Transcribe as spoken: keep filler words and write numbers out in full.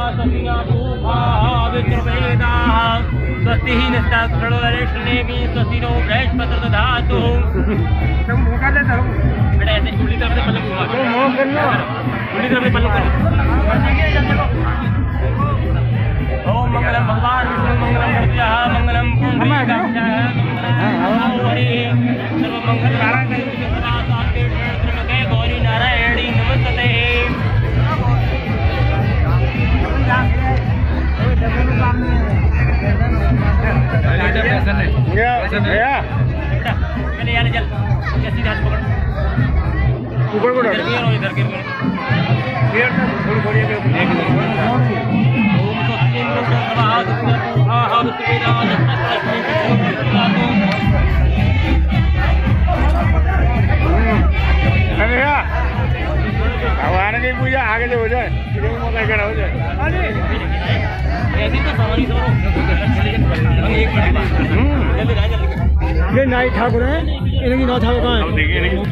सतिया पूर्वा विक्रमेदाः स्वस्ति निस्ताक्षणोरेष्णेमि स्वस्तिनो बृहस्पतिर्दधातु दधातु। बेटा ऐसे उल्टी तरफ से पल्लू घुमा उल्टी तरफ से पल्लू करो। ओम मंगलम भगवान विष्णु मंगलम भूत्याः मंगलम पुंडरीकाक्षाय सर्वमंगल नारायण गौरी नारायणी नमस्ते। ऊपर को इधर इधर के थोड़ी थोड़ी भगवान की पूजा आगे से हो जाए हो जाए ये नाई ठाकुर है इनकी नौ ठाकुर कहाँ है।